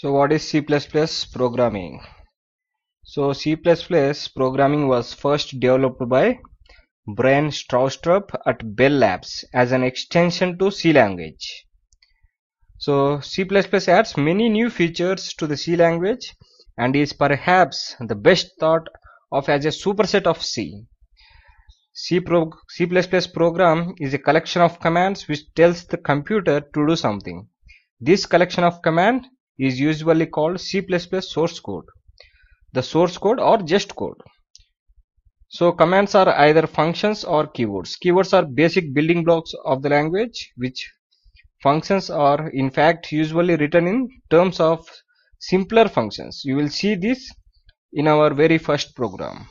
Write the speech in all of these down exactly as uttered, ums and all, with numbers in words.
So what is C plus plus programming? So C plus plus programming was first developed by Brian Stroustrup at Bell Labs as an extension to C language. So C plus plus adds many new features to the C language and is perhaps the best thought of as a superset of C. C, pro C plus plus program is a collection of commands which tells the computer to do something. This collection of commands is usually called C plus plus source code, the source code or just code. So commands are either functions or keywords. Keywords are basic building blocks of the language, which functions are in fact usually written in terms of simpler functions. You will see this in our very first program.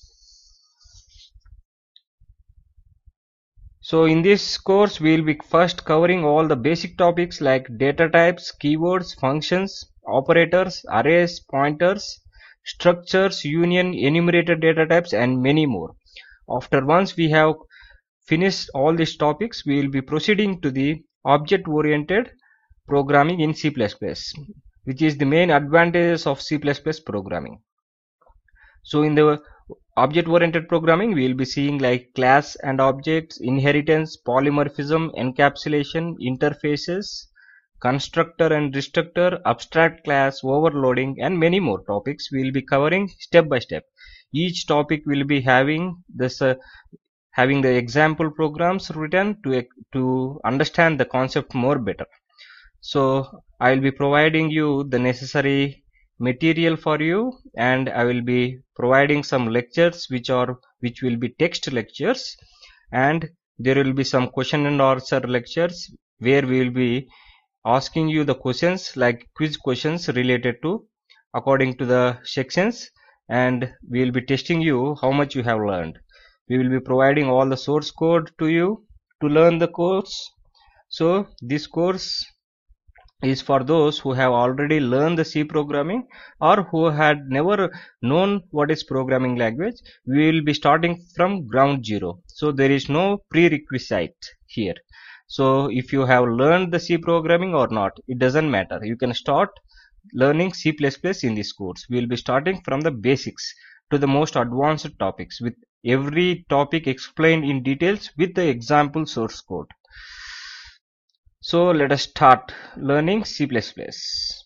So in this course we will be first covering all the basic topics like data types, keywords, functions, operators, arrays, pointers, structures, union, enumerated data types and many more. After once we have finished all these topics, we will be proceeding to the object oriented programming in C plus plus, which is the main advantages of C plus plus programming. So in the object oriented programming we will be seeing like class and objects, inheritance, polymorphism, encapsulation, interfaces, constructor and destructor, abstract class, overloading and many more topics we will be covering step by step. Each topic will be having this uh, having the example programs written to to understand the concept more better. So I will be providing you the necessary material for you, and I will be providing some lectures which are which will be text lectures, and there will be some question and answer lectures where we will be asking you the questions like quiz questions related to according to the sections, and we will be testing you how much you have learned. We will be providing all the source code to you to learn the course. So this course is for those who have already learned the C programming or who had never known what is programming language. We will be starting from ground zero, so there is no prerequisite here. So if you have learned the C programming or not, it doesn't matter. You can start learning C plus plus in this course. We will be starting from the basics to the most advanced topics, with every topic explained in details with the example source code. So let us start learning C plus plus.